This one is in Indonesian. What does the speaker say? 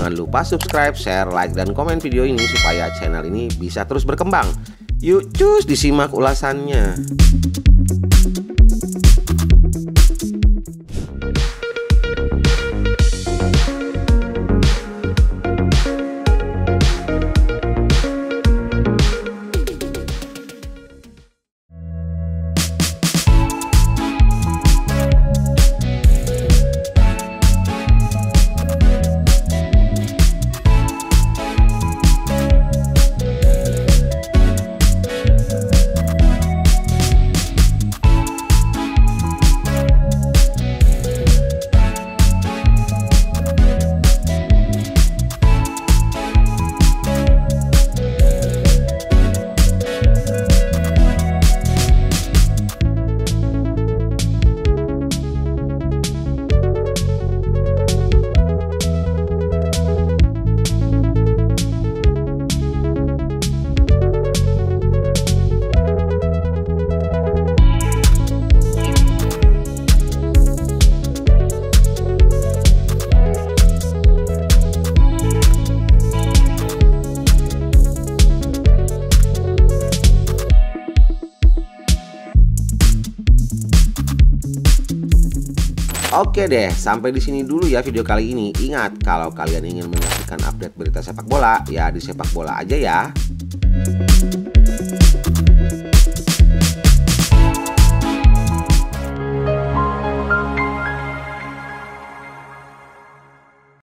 Jangan lupa subscribe, share, like, dan komen video ini supaya channel ini bisa terus berkembang. Yuk cus disimak ulasannya. Oke deh, sampai di sini dulu ya video kali ini. Ingat, kalau kalian ingin menyaksikan update berita sepak bola, ya di Sepak Bola aja ya.